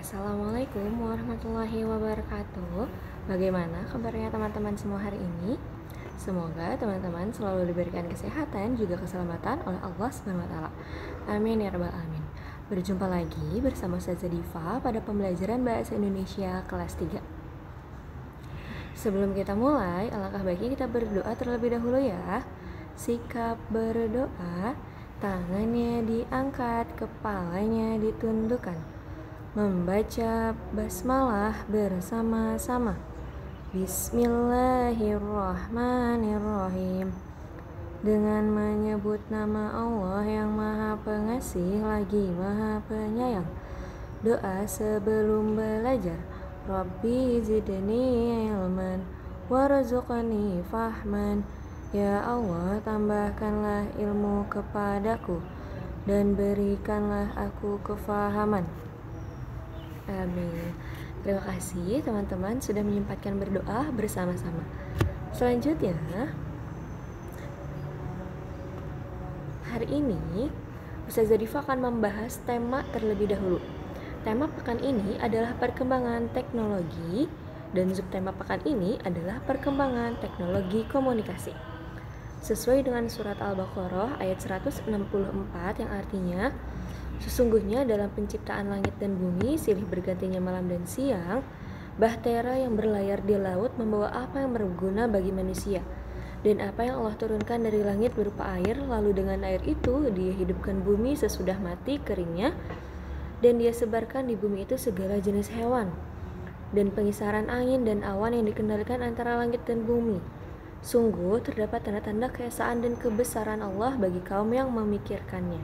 Assalamualaikum warahmatullahi wabarakatuh. Bagaimana kabarnya teman-teman semua hari ini? Semoga teman-teman selalu diberikan kesehatan juga keselamatan oleh Allah Subhanahu wa taala. Amin ya rabbal alamin. Berjumpa lagi bersama Ustazah Diva pada pembelajaran Bahasa Indonesia kelas 3. Sebelum kita mulai, alangkah baiknya kita berdoa terlebih dahulu ya. Sikap berdoa, tangannya diangkat, kepalanya ditundukkan. Membaca basmalah bersama-sama. Bismillahirrahmanirrahim. Dengan menyebut nama Allah yang Maha Pengasih lagi Maha Penyayang. Doa sebelum belajar. Rabbi zidni ilman warzuqni fahman. Ya Allah, tambahkanlah ilmu kepadaku dan berikanlah aku kefahaman. Amin. Terima kasih teman-teman sudah menyempatkan berdoa bersama-sama. Selanjutnya, hari ini Ustazah Diva akan membahas tema terlebih dahulu. Tema pekan ini adalah perkembangan teknologi dan subtema pekan ini adalah perkembangan teknologi komunikasi. Sesuai dengan surat Al-Baqarah ayat 164 yang artinya, sesungguhnya dalam penciptaan langit dan bumi, silih bergantinya malam dan siang, bahtera yang berlayar di laut membawa apa yang berguna bagi manusia. Dan apa yang Allah turunkan dari langit berupa air, lalu dengan air itu Dia hidupkan bumi sesudah mati keringnya, dan Dia sebarkan di bumi itu segala jenis hewan, dan pengisaran angin dan awan yang dikendalikan antara langit dan bumi. Sungguh terdapat tanda-tanda keesaan dan kebesaran Allah bagi kaum yang memikirkannya.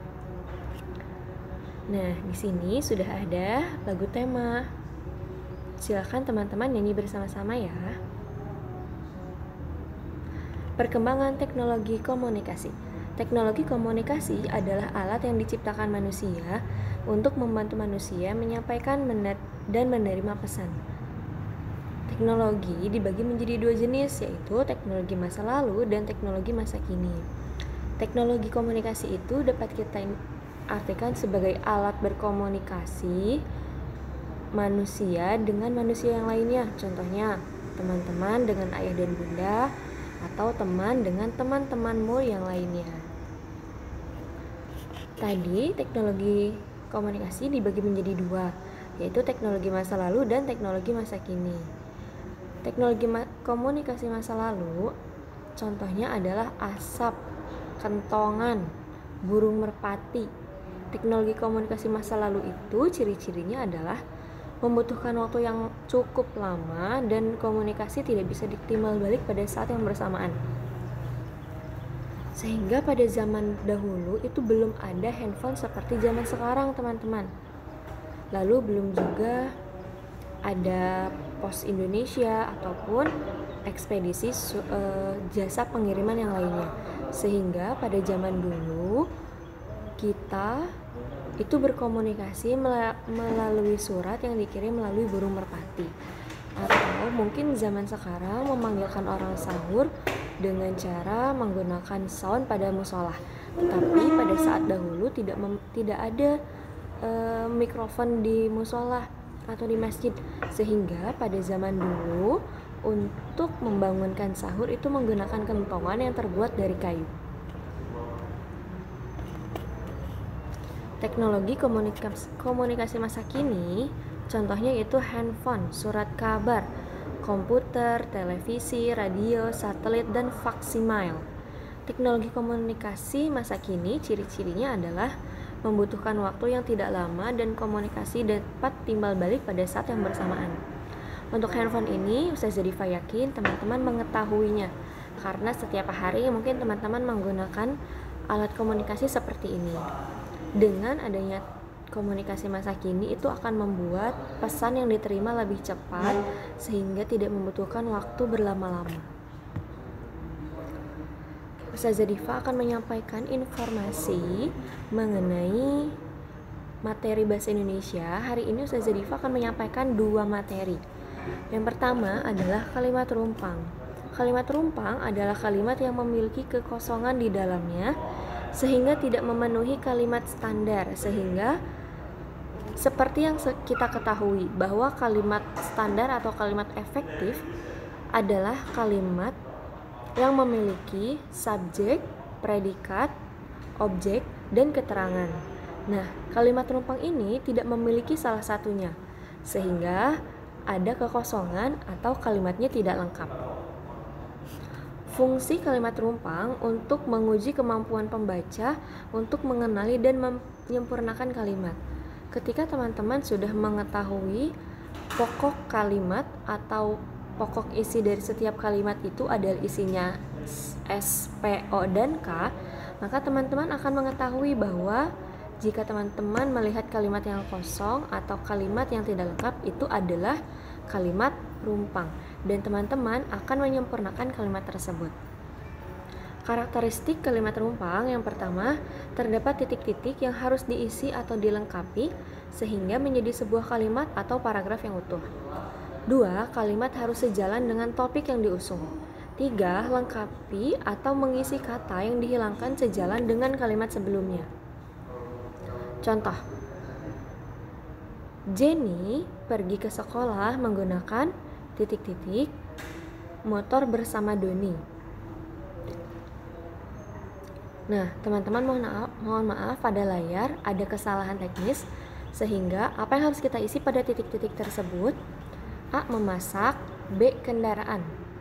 Nah, di sini sudah ada lagu tema. Silakan teman-teman nyanyi bersama-sama ya. Perkembangan teknologi komunikasi. Teknologi komunikasi adalah alat yang diciptakan manusia untuk membantu manusia menyampaikan dan menerima pesan. Teknologi dibagi menjadi dua jenis, yaitu teknologi masa lalu dan teknologi masa kini. Teknologi komunikasi itu dapat kita artikan sebagai alat berkomunikasi manusia dengan manusia yang lainnya. Contohnya, teman-teman dengan ayah dan bunda, atau teman dengan teman-temanmu yang lainnya. Tadi teknologi komunikasi dibagi menjadi dua, yaitu teknologi masa lalu dan teknologi masa kini. Teknologi komunikasi masa lalu contohnya adalah asap, kentongan, burung merpati. Teknologi komunikasi masa lalu itu ciri-cirinya adalah membutuhkan waktu yang cukup lama dan komunikasi tidak bisa ditimbal balik pada saat yang bersamaan. Sehingga pada zaman dahulu itu belum ada handphone seperti zaman sekarang, teman-teman. Lalu belum juga ada Pos Indonesia ataupun ekspedisi jasa pengiriman yang lainnya. Sehingga pada zaman dulu kita itu berkomunikasi melalui surat yang dikirim melalui burung merpati. Atau mungkin zaman sekarang memanggilkan orang sahur dengan cara menggunakan sound pada musola. Tetapi pada saat dahulu tidak ada mikrofon di musola atau di masjid, sehingga pada zaman dulu untuk membangunkan sahur itu menggunakan kentongan yang terbuat dari kayu. Teknologi komunikasi masa kini contohnya yaitu handphone, surat kabar, komputer, televisi, radio, satelit, dan faksimiles. Teknologi komunikasi masa kini ciri-cirinya adalah membutuhkan waktu yang tidak lama dan komunikasi dapat timbal balik pada saat yang bersamaan. Untuk handphone ini, Ustazah Diva yakin teman-teman mengetahuinya, karena setiap hari mungkin teman-teman menggunakan alat komunikasi seperti ini. Dengan adanya komunikasi masa kini itu akan membuat pesan yang diterima lebih cepat sehingga tidak membutuhkan waktu berlama-lama. Ustazah Diva akan menyampaikan informasi mengenai materi bahasa Indonesia. Hari ini Ustazah Diva akan menyampaikan dua materi. Yang pertama adalah kalimat rumpang. Kalimat rumpang adalah kalimat yang memiliki kekosongan di dalamnya sehingga tidak memenuhi kalimat standar, sehingga Seperti yang kita ketahui bahwa kalimat standar atau kalimat efektif adalah kalimat yang memiliki subjek, predikat, objek, dan keterangan. Nah, kalimat rumpang ini tidak memiliki salah satunya, sehingga ada kekosongan atau kalimatnya tidak lengkap. Fungsi kalimat rumpang untuk menguji kemampuan pembaca untuk mengenali dan menyempurnakan kalimat. Ketika teman-teman sudah mengetahui pokok kalimat atau pokok isi dari setiap kalimat itu adalah isinya S, P, O, dan K, maka teman-teman akan mengetahui bahwa jika teman-teman melihat kalimat yang kosong atau kalimat yang tidak lengkap, itu adalah kalimat rumpang, dan teman-teman akan menyempurnakan kalimat tersebut. Karakteristik kalimat rumpang yang pertama, terdapat titik-titik yang harus diisi atau dilengkapi sehingga menjadi sebuah kalimat atau paragraf yang utuh. 2. Kalimat harus sejalan dengan topik yang diusung. 3. Lengkapi atau mengisi kata yang dihilangkan sejalan dengan kalimat sebelumnya. Contoh, Jenny pergi ke sekolah menggunakan titik-titik motor bersama Doni. Nah, teman-teman mohon maaf pada layar ada kesalahan teknis sehingga apa yang harus kita isi pada titik-titik tersebut? A. Memasak. B. Kendaraan.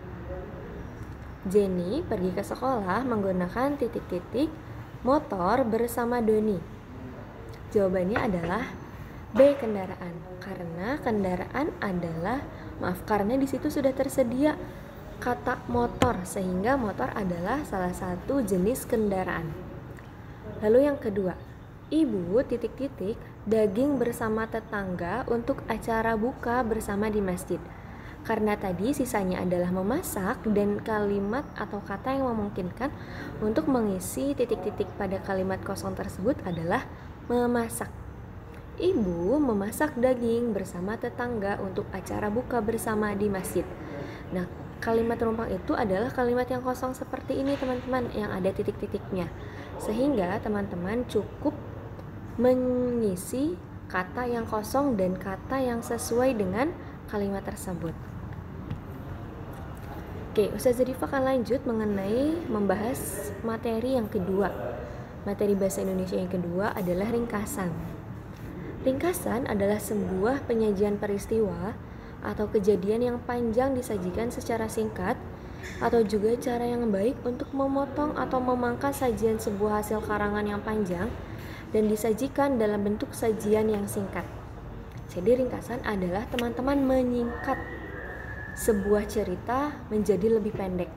Jenny pergi ke sekolah menggunakan titik-titik motor bersama Doni. Jawabannya adalah B. Kendaraan. Karena kendaraan adalah karena di situ sudah tersedia kata motor, sehingga motor adalah salah satu jenis kendaraan. Lalu yang kedua, ibu titik-titik daging bersama tetangga untuk acara buka bersama di masjid. Karena tadi sisanya adalah memasak dan kalimat atau kata yang memungkinkan untuk mengisi titik-titik pada kalimat kosong tersebut adalah memasak. Ibu memasak daging bersama tetangga untuk acara buka bersama di masjid. Nah, kalimat rumpang itu adalah kalimat yang kosong seperti ini teman-teman, yang ada titik-titiknya. Sehingga teman-teman cukup mengisi kata yang kosong dan kata yang sesuai dengan kalimat tersebut. Oke, Ustazah Diva akan lanjut mengenai membahas materi yang kedua. Materi bahasa Indonesia yang kedua adalah ringkasan. Ringkasan adalah sebuah penyajian peristiwa atau kejadian yang panjang disajikan secara singkat, atau juga cara yang baik untuk memotong atau memangkas sajian sebuah hasil karangan yang panjang dan disajikan dalam bentuk sajian yang singkat. Jadi ringkasan adalah teman-teman menyingkat sebuah cerita menjadi lebih pendek.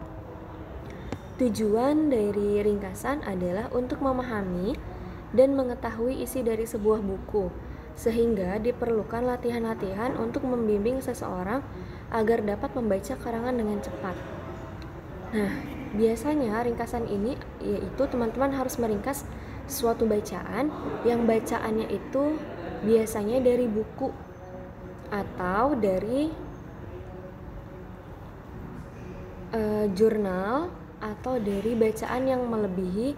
Tujuan dari ringkasan adalah untuk memahami dan mengetahui isi dari sebuah buku, sehingga diperlukan latihan-latihan untuk membimbing seseorang agar dapat membaca karangan dengan cepat. Nah, biasanya ringkasan ini yaitu teman-teman harus meringkas suatu bacaan yang bacaannya itu biasanya dari buku atau dari jurnal atau dari bacaan yang melebihi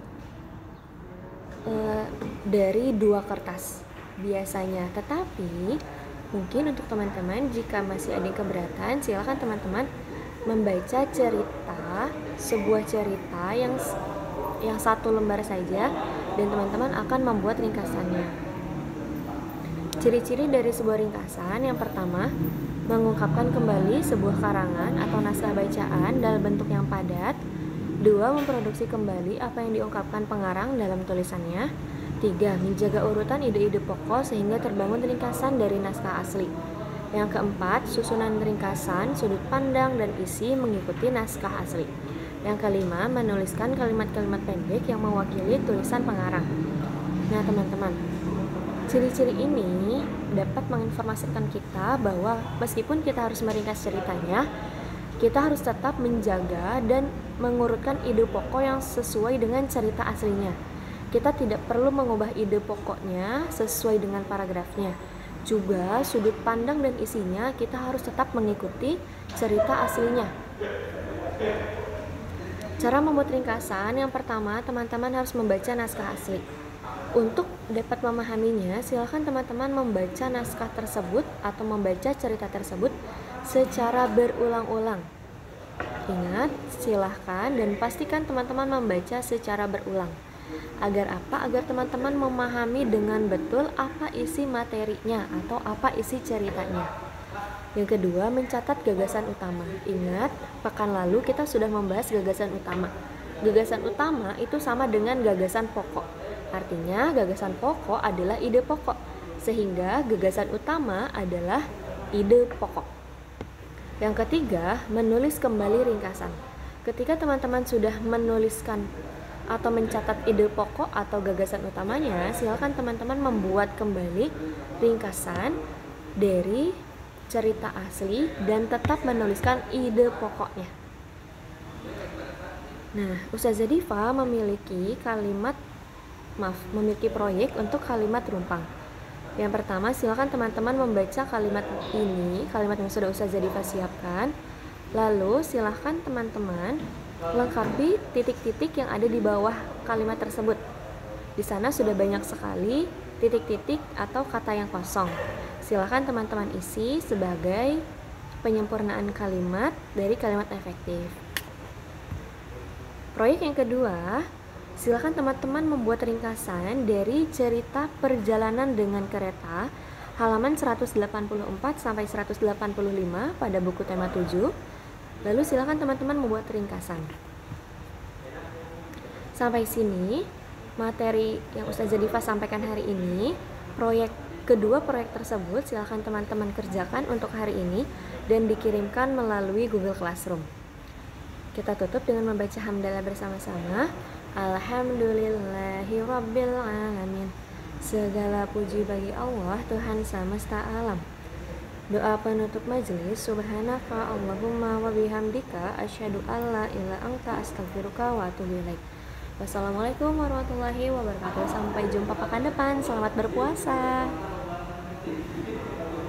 dari 2 kertas biasanya. Tetapi mungkin untuk teman-teman jika masih ada yang keberatan, silakan teman-teman membaca sebuah cerita yang 1 lembar saja, dan teman-teman akan membuat ringkasannya. Ciri-ciri dari sebuah ringkasan yang pertama, mengungkapkan kembali sebuah karangan atau naskah bacaan dalam bentuk yang padat. 2. Memproduksi kembali apa yang diungkapkan pengarang dalam tulisannya. 3. Menjaga urutan ide-ide pokok sehingga terbangun ringkasan dari naskah asli. Yang keempat, susunan ringkasan, sudut pandang, dan isi mengikuti naskah asli. Yang kelima, menuliskan kalimat-kalimat pendek yang mewakili tulisan pengarang. Nah teman-teman, ciri-ciri ini dapat menginformasikan kita bahwa meskipun kita harus meringkas ceritanya, kita harus tetap menjaga dan mengurutkan ide pokok yang sesuai dengan cerita aslinya. Kita tidak perlu mengubah ide pokoknya sesuai dengan paragrafnya. Juga sudut pandang dan isinya kita harus tetap mengikuti cerita aslinya. Cara membuat ringkasan yang pertama, teman-teman harus membaca naskah asli. Untuk dapat memahaminya, silakan teman-teman membaca naskah tersebut atau membaca cerita tersebut secara berulang-ulang. Ingat, silahkan dan pastikan teman-teman membaca secara berulang. Agar apa? Agar teman-teman memahami dengan betul apa isi materinya atau apa isi ceritanya. Yang kedua, mencatat gagasan utama. Ingat, pekan lalu kita sudah membahas gagasan utama. Gagasan utama itu sama dengan gagasan pokok. Artinya, gagasan pokok adalah ide pokok, sehingga gagasan utama adalah ide pokok. Yang ketiga, menulis kembali ringkasan. Ketika teman-teman sudah menuliskan atau mencatat ide pokok atau gagasan utamanya, silakan teman-teman membuat kembali ringkasan dari cerita asli dan tetap menuliskan ide pokoknya. Nah, Ustazah Diva memiliki proyek untuk kalimat rumpang. Yang pertama, silakan teman-teman membaca kalimat ini, kalimat yang sudah Ustazah Diva siapkan. Lalu silakan teman-teman lengkapi titik-titik yang ada di bawah kalimat tersebut. Di sana sudah banyak sekali titik-titik atau kata yang kosong. Silakan teman-teman isi sebagai penyempurnaan kalimat dari kalimat efektif. Proyek yang kedua, silakan teman-teman membuat ringkasan dari cerita perjalanan dengan kereta halaman 184 sampai 185 pada buku tema 7. Lalu silakan teman-teman membuat ringkasan. Sampai sini materi yang Ustazah Diva sampaikan hari ini. Kedua proyek tersebut silakan teman-teman kerjakan untuk hari ini dan dikirimkan melalui Google Classroom. Kita tutup dengan membaca hamdalah bersama-sama. Alhamdulillahirabbil alamin. Segala puji bagi Allah, Tuhan semesta alam. Doa penutup majelis. Subhanaka Allahumma wa bihamdika asyhadu alla ilaha anta astaghfiruka wa atubu ilaik. Wassalamualaikum warahmatullahi wabarakatuh. Sampai jumpa pekan depan. Selamat berpuasa.